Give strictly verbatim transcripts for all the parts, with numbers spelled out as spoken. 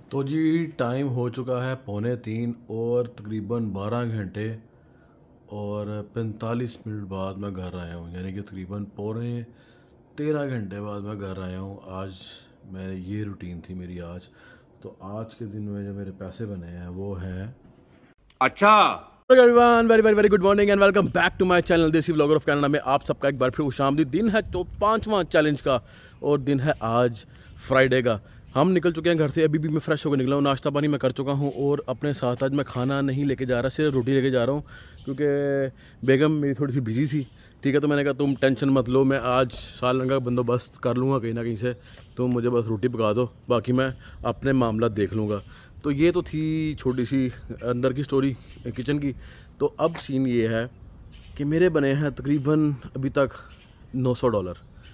तो जी टाइम हो चुका है पौने तीन और तकरीबन बारह घंटे और पैंतालीस मिनट बाद मैं घर आया हूँ, यानी कि तकरीबन पौने तेरह घंटे बाद मैं घर आया हूँ। आज मैं ये रूटीन थी मेरी आज। तो आज के दिन में जो मेरे पैसे बने हैं वो हैं अच्छा। Everyone, very very very good morning and welcome back to my channel Desi vlogger of Canada में आप सबका एक बार फिर खुशामदीद। दिन है तो पाँचवां चैलेंज का और दिन है आज फ्राइडे का। हम निकल चुके हैं घर से, अभी भी मैं फ्रेश होकर निकला हूँ, नाश्ता पानी मैं कर चुका हूँ और अपने साथ आज मैं खाना नहीं लेके जा रहा, सिर्फ रोटी लेके जा रहा हूँ क्योंकि बेगम मेरी थोड़ी सी बिजी थी। ठीक है, तो मैंने कहा तुम टेंशन मत लो, मैं आज सालन का बंदोबस्त कर लूँगा कहीं ना कहीं से, तुम मुझे बस रोटी पका दो, बाकी मैं अपने मामला देख लूँगा। तो ये तो थी छोटी सी अंदर की स्टोरी किचन की। तो अब सीन ये है कि मेरे बने हैं तकरीबन अभी तक नौ सौ डॉलर,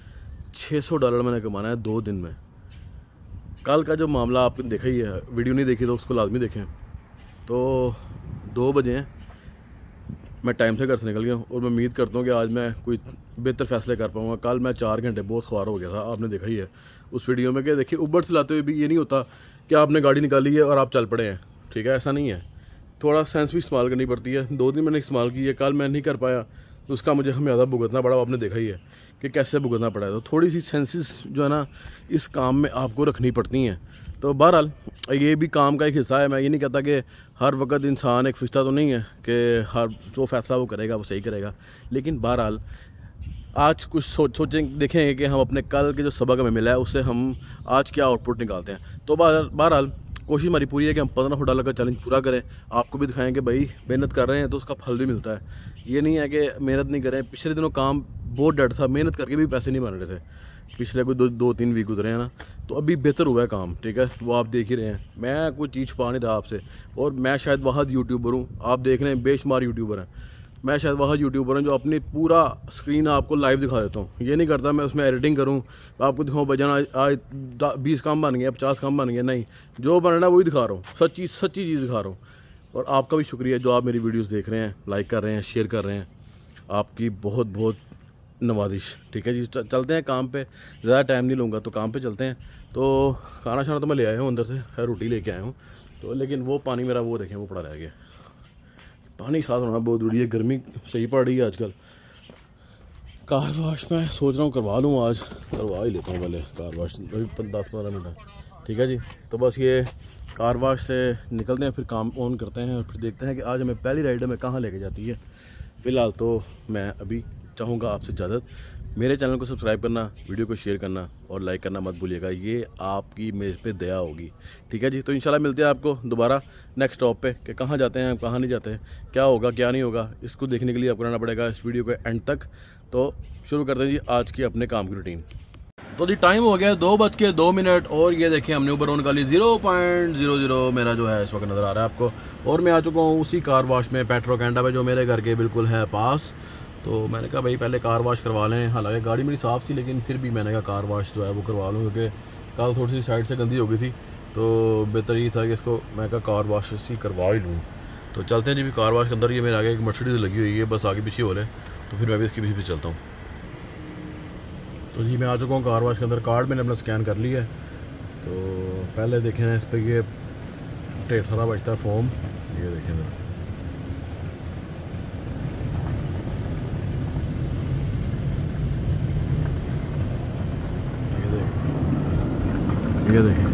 छः सौ डॉलर मैंने कमाना है दो दिन में। कल का जो मामला आपने देखा ही है, वीडियो नहीं देखी तो उसको लाजमी देखें। तो दो बजे हैं, मैं टाइम से घर से निकल गया हूँ और मैं उम्मीद करता हूँ कि आज मैं कोई बेहतर फैसले कर पाऊँगा। कल मैं चार घंटे बहुत ख्वार हो गया था, आपने देखा ही है उस वीडियो में कि देखिए उबर चलाते हुए भी ये नहीं होता कि आपने गाड़ी निकाली है और आप चल पड़े हैं। ठीक है, ऐसा नहीं है, थोड़ा सेंस भी इस्तेमाल करनी पड़ती है। दो दिन मैंने इस्तेमाल की है, कल मैं नहीं कर पाया तो उसका मुझे हमें ज़्यादा भुगतना पड़ा। आपने देखा ही है कि कैसे भुगतना पड़ा है। तो थोड़ी सी सेंसेस जो है ना इस काम में आपको रखनी पड़ती हैं। तो बहरहाल ये भी काम का एक हिस्सा है। मैं ये नहीं कहता कि हर वक्त इंसान एक फरिश्ता तो नहीं है कि हर जो फैसला वो करेगा वो सही करेगा, लेकिन बहरहाल आज कुछ सोच सोचें देखेंगे कि हम अपने कल के जो सबक हमें मिला है उससे हम आज क्या आउटपुट निकालते हैं। तो बहरहाल कोशिश हमारी पूरी है कि हम पंद्रह सौ डॉलर का चैलेंज पूरा करें, आपको भी दिखाएं कि भाई मेहनत कर रहे हैं तो उसका फल भी मिलता है। ये नहीं है कि मेहनत नहीं करें। पिछले दिनों काम बहुत डर था, मेहनत करके भी पैसे नहीं बन रहे थे, पिछले कोई दो दो तीन वीक गुजरे हैं ना, तो अभी बेहतर हुआ है काम। ठीक है, वो आप देख ही रहे हैं, मैं कोई चीज़ छुपा नहीं रहा आपसे। और मैं शायद वहाँ यूट्यूबर हूँ, आप देख रहे हैं बेशुमार यूट्यूबर हैं, मैं शायद वहाँ यूट्यूबर हूँ जो अपनी पूरा स्क्रीन आपको लाइव दिखा देता हूँ। ये नहीं करता मैं उसमें एडिटिंग करूँ आपको दिखाऊँ भाईजान आज आज बीस काम बन गए, पचास काम बन गए, नहीं, जो बनना वही दिखा रहा हूँ, सच्ची सच्ची चीज़ दिखा रहा हूँ। और आपका भी शुक्रिया जो आप मेरी वीडियोस देख रहे हैं, लाइक कर रहे हैं, शेयर कर रहे हैं, आपकी बहुत बहुत नवाजिश। ठीक है जी, चलते हैं काम पे, ज़्यादा टाइम नहीं लूँगा तो काम पे चलते हैं। तो खाना शाना तो मैं ले आया हूँ अंदर से, खैर रोटी लेके आया हूँ तो, लेकिन वो पानी मेरा वो देखें वो पड़ा रह गया। पानी साथ होना बहुत ज़रूरी है, गर्मी सही पड़ रही है आजकल। कार वाश मैं सोच रहा हूँ करवा लूँ, आज करवा ही लेता हूँ पहले कार वाश, अभी दस पंद्रह मिनट है। ठीक है जी, तो बस ये कार वाश से निकलते हैं, फिर काम ऑन करते हैं और फिर देखते हैं कि आज हमें पहली राइड हमें कहाँ लेके जाती है। फ़िलहाल तो मैं अभी चाहूँगा आपसे इजाज़त, मेरे चैनल को सब्सक्राइब करना, वीडियो को शेयर करना और लाइक करना मत भूलिएगा, ये आपकी मेरे पे दया होगी। ठीक है जी, तो इंशाल्लाह मिलते हैं आपको दोबारा नेक्स्ट स्टॉप पे कि कहाँ जाते हैं कहाँ नहीं जाते, क्या होगा क्या नहीं होगा, इसको देखने के लिए आपको रहना पड़ेगा इस वीडियो के एंड तक। तो शुरू करते हैं जी आज की अपने काम की रूटीन। तो जी टाइम हो गया दो बज के दो मिनट और ये देखिए हमने ऊबर ऑन कर ली, जीरो पॉइंट जीरो जीरो मेरा जो है इस वक्त नज़र आ रहा है आपको। और मैं आ चुका हूँ उसी कार वाश में, पेट्रो कैनेडा में, जो मेरे घर के बिल्कुल है पास। तो मैंने कहा भाई पहले कार वाश करवा लें, हालांकि गाड़ी मेरी साफ़ थी लेकिन फिर भी मैंने कहा कार वाश जो है वो करवा लूँ क्योंकि कल थोड़ी सी साइड से गंदी हो गई थी, तो बेहतर ये था कि इसको मैं कहा कार वाश इसी करवा ही लूँ। तो चलते हैं जी, भी कार वाश के अंदर ये मेरे आगे एक मर्सिडीज़ लगी हुई है, बस आगे पीछे हो रहे, तो फिर मैं भी इसके पीछे पीछे चलता हूँ। तो जी मैं आ चुका हूँ कार वाश के अंदर, कार्ड मैंने अपना स्कैन कर लिया है। तो पहले देखें ना इस पर ये ढेर सारा बचता है फॉर्म, ये देखें ज़रा, ये देखें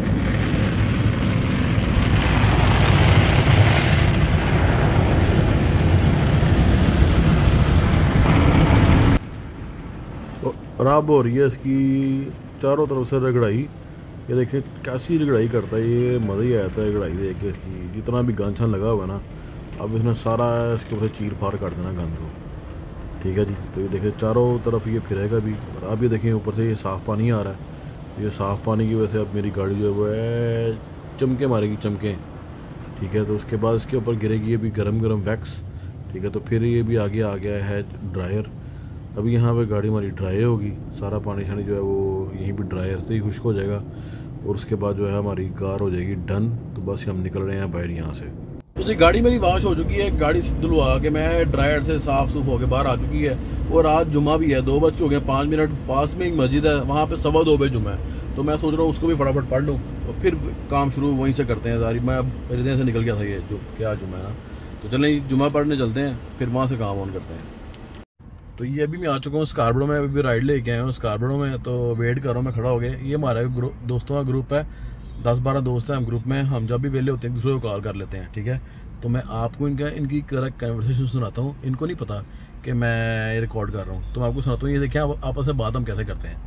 खराब हो रही है इसकी चारों तरफ से रगड़ाई। ये देखिए कैसी रगड़ाई करता है, ये मज़ा ही आता है रगड़ाई देख के इसकी, जितना भी गंद छन लगा हुआ है ना, अब इसने सारा इसके ऊपर चीर फाड़ कर देना गंद को। ठीक है जी, तो ये देखिए चारों तरफ ये फिरेगा भी। और अब ये देखिए ऊपर से ये साफ़ पानी आ रहा है, ये साफ़ पानी की वजह से अब मेरी गाड़ी जो है वो है चमके मारेगी, चमके। ठीक है, तो उसके बाद इसके ऊपर गिरेगी ये भी गरम गरम वैक्स। ठीक है, तो फिर ये भी आगे आ गया है ड्रायर। अभी यहाँ पे गाड़ी हमारी ड्राई होगी, सारा पानी शानी जो है वो यहीं पे ड्रायर से ही खुश्क हो जाएगा और उसके बाद जो है हमारी कार हो जाएगी डन। तो बस हम निकल रहे हैं बाहर यहाँ से। तो जी गाड़ी मेरी वॉश हो चुकी है, गाड़ी धुलवा के मैं ड्रायर से साफ सूफ होकर बाहर आ चुकी है। और आज जुम्मा भी है, दो बज के हो गए पाँच मिनट, पास में एक मस्जिद है, वहाँ पे सवा दो बजे जुम्मा है। तो मैं सोच रहा हूँ उसको भी फटाफट पढ़ लूँ और फिर काम शुरू वहीं से करते हैं। सारी मैं अब मेरे दिन से निकल गया था ये जो क्या जुम्मा है ना, तो चलें जुम्मा पढ़ने चलते हैं, फिर वहाँ से काम ऑन करते हैं। तो ये अभी मैं आ चुका हूँ स्कार्बरो में, अभी भी राइड लेके आया हूँ स्कार्बरो में। तो वेट कर रहा हूँ मैं खड़ा हो गया। ये हमारा ग्रुप दोस्तों का ग्रुप है, दस बारह दोस्त हैं हम ग्रुप में। हम जब भी वेले होते हैं दूसरे को कॉल कर लेते हैं, ठीक है। तो मैं आपको इनका इनकी तरह कन्वर्सेशन सुनाता हूँ। इनको नहीं पता कि मैं रिकॉर्ड कर रहा हूँ, तो मैं आपको सुनाता हूँ। ये देखिए आप आपस में बात हम कैसे करते हैं।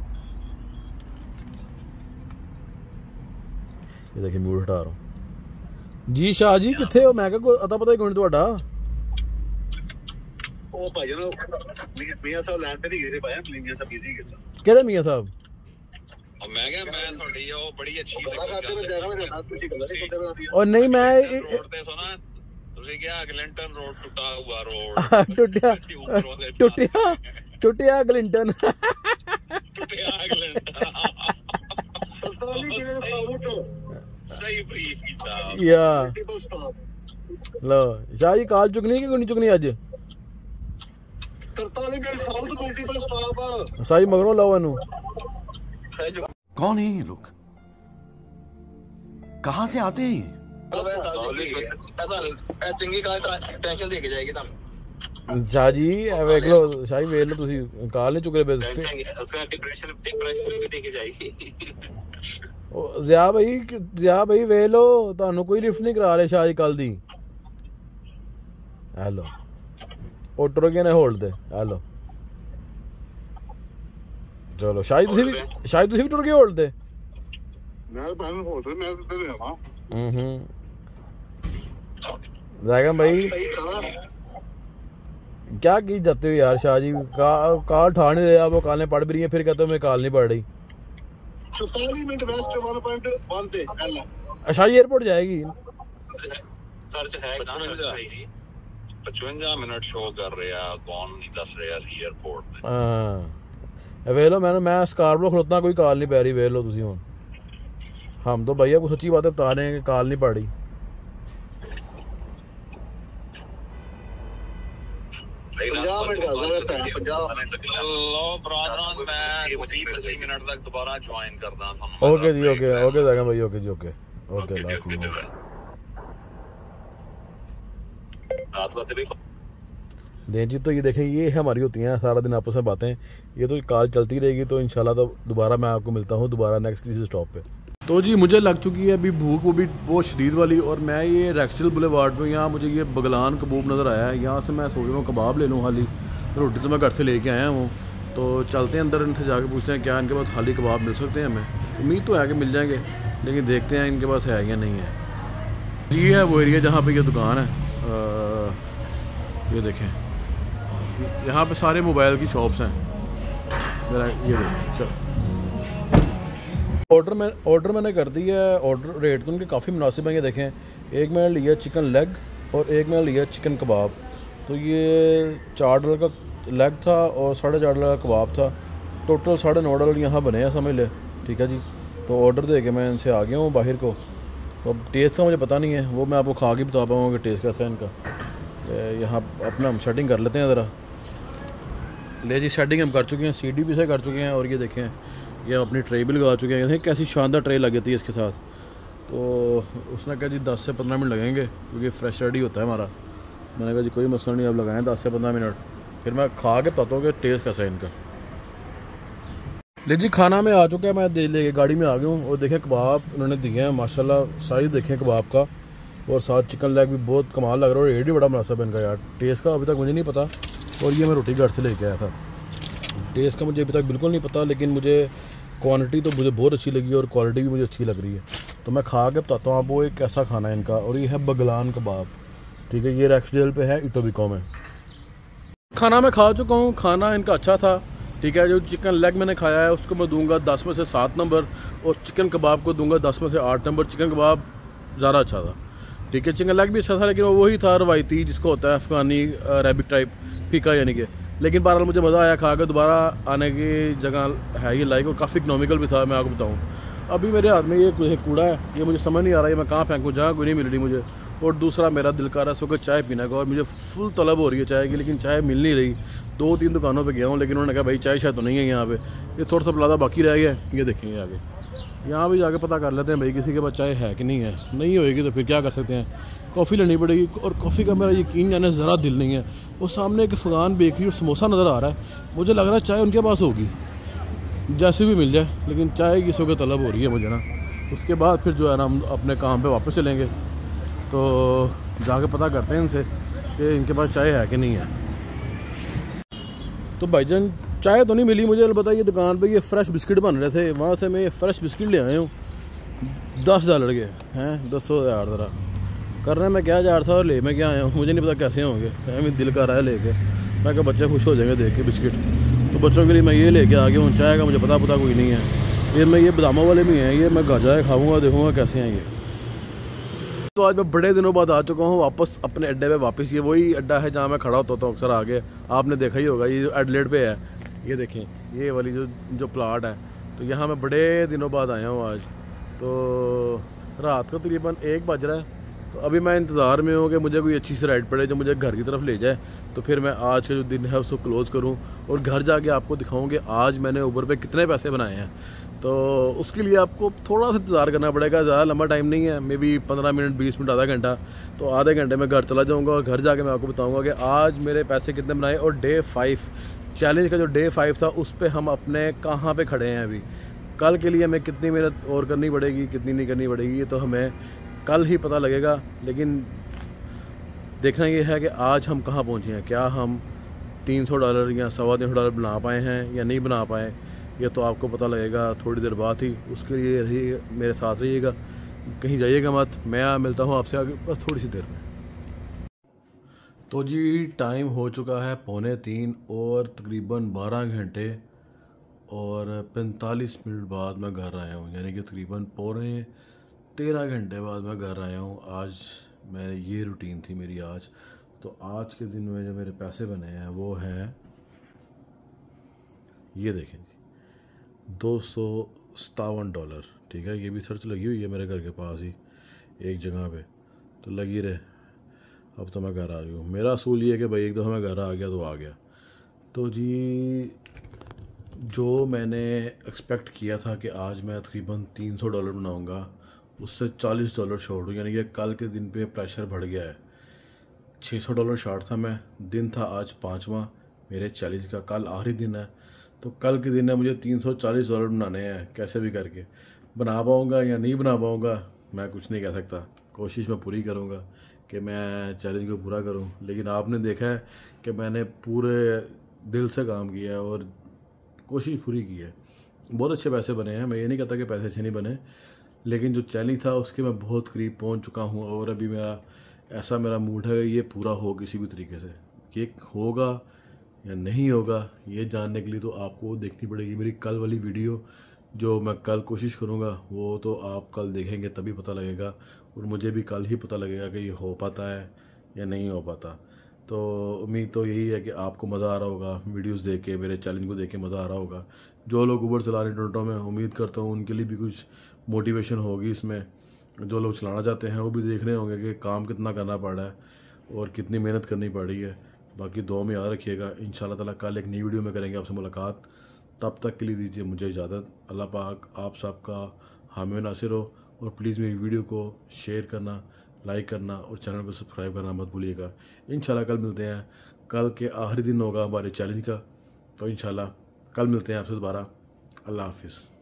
ये देखिए म्यूट हटा रहा हूँ। जी शाह जी कितने हो? मैं क्या अता पता ही कौन ਤੁਹਾਡਾ? ਉਹ ਭਾਈ ਨੂੰ ਮੀਆਂ ਸਾਹਿਬ ਲੈਣ ਤੇ ਨਹੀਂ ਗਏ ਸੀ ਭਾਈ, ਮੀਆਂ ਸਾਹਿਬ ਬਿਜ਼ੀ ਗਏ ਸਨ। ਕਿਹੜੇ ਮੀਆਂ ਸਾਹਿਬ? ਮੈਂ ਕਿਹਾ ਮੈਂ ਤੁਹਾਡੀ ਉਹ ਬੜੀ ਅੱਛੀ ਲੱਗਦੀ ਮੈਂ ਜਗ੍ਹਾ ਮੈਂ ਜਾਣਾ, ਤੁਸੀਂ ਗੱਲਾਂ ਨਹੀਂ ਕਰਦੇ ਬਣਾਦੀ। ਉਹ ਨਹੀਂ ਮੈਂ ਰੋਡ ਤੇ ਸੁਣਾ ਤੁਸੀਂ ਕਿਹਾ ਗਲਿੰਟਨ ਰੋਡ ਟੁੱਟਾ ਹੁਆ ਰੋਡ ਟੁੱਟਿਆ ਟੁੱਟਿਆ ਟੁੱਟਿਆ ਗਲਿੰਟਨ ਟੁੱਟਿਆ ਗਲਿੰਟਨ सही ब्रीफ ਕੀਤਾ ਯਾ ਲੋ ਸ਼ਾਹ ਜੀ ਕਾਲ ਚੁਕਣੀ ਕਿ ਕੋਈ ਨਹੀਂ ਚੁਕਣੀ ਅੱਜ? ਤਰਤਾਲੀ minute south multiple stop Shah ji ਮਗਰੋਂ ਲਾਓ ਇਹਨੂੰ। कौन है ये लोग, कहाँ से आते हैं ये? ਚੰਗੀ ਕਾਲ ਟੈਨਸ਼ਨ ਦੇ ਕੇ ਜਾਏਗੀ ਤੁਹਾਨੂੰ। ਸ਼ਾਹ ਜੀ ਵੇਖ ਲਓ, ਸ਼ਾਹ ਜੀ ਵੇਖ ਲਓ, ਤੁਸੀਂ ਕਾਲ ਨਹੀਂ ਚੁੱਕ ਰਹੇ ਬਸ। ਉਸका डिप्रेशन डिप्रेशन भी देके जाएगी। ਜ਼ਿਆ ਭਾਈ ਜ਼ਿਆ ਭਾਈ ਵੇਖ ਲਓ, ਤੁਹਾਨੂੰ ਕੋਈ ਲਿਫਟ ਨਹੀਂ ਕਰਾ ਰਹੇ ਸ਼ਾਹ ਜੀ ਕੱਲ ਦੀ। ਹੈਲੋ ਉਹ ਟੁਰ ਗਏ ਨੇ ਹੋਲਡ ਤੇ। ਹੈਲੋ ਚਲੋ ਸ਼ਾਹ ਜੀ ਤੁਸੀਂ ਵੀ ਸ਼ਾਹ ਜੀ ਤੁਸੀਂ ਵੀ ਟੁਰ ਗਏ ਹੋਲਡ ਤੇ? ਮੈਂ ਬੰਨ ਹੋਲਡ ਮੈਂ ਤੇ ਰਹਿਣਾ। ਹੂੰ ਹੂੰ जाएगा भाई क्या की जाते हो यार शाह जी? का, काल ठा नहीं रहे आप, वो कालें पढ़ भी रही हैं फिर कहते हो मैं काल नहीं पढ़ रही। चौतालीस minute west one point one पे शाह जी एयरपोर्ट जाएगी सर्च है पचवंजा मिनट शो कर रहे हैं, कौन नहीं दस रहे सी एयरपोर्ट पे। हां वे लो मैंने मैं स्कार्बरो खलोता कोई काल नहीं पै रही। वे लो तुसी हुन हम तो भैया कुछ सच्ची बात बता रहे हैं कि काल नहीं पड़ रही। ओके जी ओके ओके जाएगा भाई ओके जी ओके ओके दें जी। तो ये देखें ये हमारी होती हैं सारा दिन आपस में बातें, ये तो कॉल चलती रहेगी। तो इंशाल्लाह तो दोबारा मैं आपको मिलता हूँ दोबारा नेक्स्ट किसी स्टॉप पे। तो जी मुझे लग चुकी है अभी भूख, वो भी बहुत शदीद वाली। और मैं ये रेक्सचल बुलेवार्ड पे यहाँ मुझे ये बगलान कबाब नज़र आया है, यहाँ से मैं सोच रहा हूँ कबाब ले लूँ हाली। रोटी तो मैं घर से लेके आया हूँ। तो चलते हैं अंदर, इनसे जाके पूछते हैं क्या इनके पास हाली कबाब मिल सकते हैं। हमें उम्मीद तो है कि मिल जाएंगे, लेकिन देखते हैं इनके पास है या नहीं है। ये है वो एरिया जहाँ पर ये दुकान है। आ, ये देखें यहाँ पे सारे मोबाइल की शॉप्स हैं। मेरा ये देखें ऑर्डर में ऑर्डर मैंने कर दिया है। ऑर्डर रेट तो उनके काफ़ी मुनासिब हैं। ये देखें एक मैंने लिया चिकन लेग और एक मैंने लिया चिकन कबाब। तो ये चार डॉलर का लेग था और साढ़े चार डॉलर का कबाब था। टोटल साढ़े नौ डॉलर यहाँ बने हैं समझ ले, ठीक है जी। तो ऑर्डर दे के मैं इनसे आ गया हूँ बाहर को। तो अब टेस्ट का मुझे पता नहीं है, वो मैं आपको खा के बता पाऊँगा कि टेस्ट कैसा है इनका। तो यहाँ अपना हम सेटिंग कर लेते हैं ज़रा। ले जी सेटिंग हम कर चुके हैं, सी डी पी से कर चुके हैं। और ये देखें ये अपनी ट्रे भी लगा चुके हैं। कैसी शानदार ट्रे लगी थी इसके साथ। तो उसने कहा जी दस से पंद्रह मिनट लगेंगे क्योंकि फ्रेश रेडी होता है हमारा। मैंने कहा जी कोई मसला नहीं, अब लगाएं दस से पंद्रह मिनट, फिर मैं खा के बताता हूँ कि टेस्ट कैसा है इनका। ले जी खाना में आ चुका है, मैं दे ले गाड़ी में आ गया हूँ। और देखें कबाब उन्होंने दिए हैं माशाल्लाह, साइज़ देखें कबाब का। और साथ चिकन लेग भी बहुत कमाल लग रहा है और रेट भी बड़ा मुनासिब है इनका यार। टेस्ट का अभी तक मुझे नहीं पता। और ये मैं रोटी घर से लेके आया था। टेस्ट का मुझे अभी तक बिल्कुल नहीं पता, लेकिन मुझे क्वांटिटी तो मुझे बहुत अच्छी लगी और क्वालिटी भी मुझे अच्छी लग रही है। तो मैं खा के बताता हूँ आपको एक कैसा खाना है इनका। और ये है बगलान कबाब, ठीक है। ये रेक्सडेल पे है इटोबिको में। खाना मैं खा चुका हूँ, खाना इनका अच्छा था, ठीक है। जो चिकन लेग मैंने खाया है उसको मैं दूंगा दस में से सात नंबर और चिकन कबाब को दूंगा दस में से आठ नंबर। चिकन कबाब ज़्यादा अच्छा था, ठीक है। चिकन लेग भी अच्छा था, लेकिन वो वही था रवायती जिसको होता है अफ़गानी रैबिट टाइप फीका यानी कि। लेकिन बहरहाल मुझे मज़ा आया खा के, दोबारा आने की जगह है ये लाइक। और काफ़ी इकनॉमिकल भी था, मैं आपको बताऊँ। अभी मेरे हाथ में ये कूड़ा है, ये मुझे समझ नहीं आ रहा है मैं कहाँ फेंकूँ, जहाँ कोई नहीं मिल रही मुझे। और दूसरा मेरा दिल कर रहा है सुबह चाय पीने का और मुझे फुल तलब हो रही है चाय की, लेकिन चाय मिल नहीं रही। दो तीन दुकानों पे गया हूँ लेकिन उन्होंने कहा भाई चाय शायद तो नहीं है यहाँ पे, ये थोड़ा सा प्लाजा बाकी रह गया है, ये देखेंगे आगे। यहाँ भी जाके पता कर लेते हैं भाई किसी के पास चाय है कि नहीं है। नहीं होएगी तो फिर क्या कर सकते हैं, कॉफ़ी लेनी पड़ेगी। और कॉफ़ी का मेरा यकीन जाने ज़रा दिल नहीं है। वो सामने एक अफ़गान बेकरी और समोसा नज़र आ रहा है, मुझे लग रहा है चाय उनके पास होगी, जैसे भी मिल जाए, लेकिन चाय की सुबह तलब हो रही है मुझे ना। उसके बाद फिर जो है ना हम अपने काम पे वापस चलेंगे, तो जाके पता करते हैं इनसे कि इनके पास चाय है कि नहीं है। तो भाईजान चाय तो नहीं मिली मुझे, अलबत्ता ये दुकान पे ये फ़्रेश बिस्किट बन रहे थे, वहाँ से मैं ये फ़्रेश बिस्किट ले आया हूँ। दस डॉलर के हैं, दस सौ यार ज़रा करने में क्या जा रहा था और ले मैं क्या आया हूँ, मुझे नहीं पता कैसे होंगे। मेरे दिल का रहा है लेके, मैं क्या बच्चे खुश हो जाएंगे देख के बिस्किट, तो बच्चों के लिए मैं ये लेके आ गया हूँ। चाय का मुझे पता पता कोई नहीं है। ये मैं ये बादामों वाले भी हैं, ये मैं गाजा खाऊँगा, देखूँगा कैसे हैं ये। तो आज मैं बड़े दिनों बाद आ चुका हूँ वापस अपने अड्डे पे वापस। ये वही अड्डा है जहाँ मैं खड़ा होता हूँ अक्सर आगे, आपने देखा ही होगा, ये जो एडलेड पे है, ये देखें ये वाली जो जो प्लाट है। तो यहाँ मैं बड़े दिनों बाद आया हूँ आज। तो रात का तकरीबन एक बज रहा है, तो अभी मैं इंतज़ार में हूँ कि मुझे कोई अच्छी सी राइड पड़े जो मुझे घर की तरफ ले जाए, तो फिर मैं आज का जो दिन है उसको क्लोज़ करूँ और घर जाके आपको दिखाऊँ कि आज मैंने ऊबर पे कितने पैसे बनाए हैं। तो उसके लिए आपको थोड़ा सा इंतज़ार करना पड़ेगा, ज़्यादा लंबा टाइम नहीं है, मे बी पंद्रह मिनट बीस मिनट आधा घंटा। तो आधे घंटे में घर चला जाऊँगा और घर जाके मैं आपको बताऊँगा कि आज मेरे पैसे कितने बनाए। और डे फाइव चैलेंज का जो डे फाइव था उस पर हम अपने कहाँ पे खड़े हैं अभी। कल के लिए हमें कितनी मेहनत और करनी पड़ेगी, कितनी नहीं करनी पड़ेगी, ये तो हमें कल ही पता लगेगा। लेकिन देखना ये है कि आज हम कहाँ पहुँचे हैं, क्या हम तीन सौ डॉलर या सवा तीन सौ डॉलर बना पाए हैं या नहीं बना पाए, ये तो आपको पता लगेगा थोड़ी देर बाद ही। उसके लिए रही मेरे साथ रहिएगा, कहीं जाइएगा मत। मैं मिलता हूँ आपसे आगे बस थोड़ी सी देर में। तो जी टाइम हो चुका है पौने तीन और तकरीबन बारह घंटे और पैंतालीस मिनट बाद मैं घर आया हूँ, यानी कि तकरीबन पौने तेरह घंटे बाद मैं घर आया हूँ। आज मैं ये रूटीन थी मेरी आज। तो आज के दिन में जो मेरे पैसे बने हैं वो हैं, ये देखें जी, दो सौ सतावन डॉलर। ठीक है, ये भी सर्च लगी हुई है मेरे घर के पास ही एक जगह पे, तो लगी रहे। अब तो मैं घर आ रही हूँ। मेरा असूल ये है कि भाई एक दफ़ा मैं घर आ गया तो आ गया। तो जी जो मैंने एक्सपेक्ट किया था कि आज मैं तकरीबन तीन सौ डॉलर बनाऊँगा, उससे चालीस डॉलर शॉर्ट हूँ, यानी कि कल के दिन पे प्रेशर बढ़ गया है। छः सौ डॉलर शॉर्ट था मैं, दिन था आज पाँचवा मेरे चैलेंज का, कल आखिरी दिन है। तो कल के दिन है मुझे तीन सौ चालीस डॉलर बनाने हैं, कैसे भी करके। बना पाऊँगा या नहीं बना पाऊँगा मैं कुछ नहीं कह सकता, कोशिश मैं पूरी करूँगा कि मैं चैलेंज को पूरा करूँ। लेकिन आपने देखा है कि मैंने पूरे दिल से काम किया है और कोशिश पूरी की है। बहुत अच्छे पैसे बने हैं, मैं ये नहीं कहता कि पैसे अच्छे नहीं बने, लेकिन जो चैलेंज था उसके मैं बहुत करीब पहुंच चुका हूं। और अभी मेरा ऐसा मेरा मूड है ये पूरा हो किसी भी तरीके से। कि होगा या नहीं होगा ये जानने के लिए तो आपको देखनी पड़ेगी मेरी कल वाली वीडियो, जो मैं कल कोशिश करूंगा वो तो आप कल देखेंगे तभी पता लगेगा। और मुझे भी कल ही पता लगेगा कि ये हो पाता है या नहीं हो पाता। तो उम्मीद तो यही है कि आपको मज़ा आ रहा होगा वीडियोस देख के, मेरे चैलेंज को देख के मज़ा आ रहा होगा। जो लोग ऊबर चला रहे हैं टोरंटो में, उम्मीद करता हूँ उनके लिए भी कुछ मोटिवेशन होगी इसमें। जो लोग चलाना चाहते हैं वो भी देख रहे होंगे कि काम कितना करना पड़ रहा है और कितनी मेहनत करनी पड़ रही है। बाकी दुआ में याद रखिएगा, इंशाल्लाह ताला कल एक नई वीडियो में करेंगे आपसे मुलाकात। तब तक के लिए दीजिए मुझे इजाज़त। अल्लाह पाक आप सबका हामी नासिर हो। और प्लीज़ मेरी वीडियो को शेयर करना, लाइक करना और चैनल को सब्सक्राइब करना मत भूलिएगा। इंशाल्लाह कल मिलते हैं, कल के आखिरी दिन होगा हमारे चैलेंज का। तो इंशाल्लाह कल मिलते हैं आपसे दोबारा। अल्लाह हाफिज़।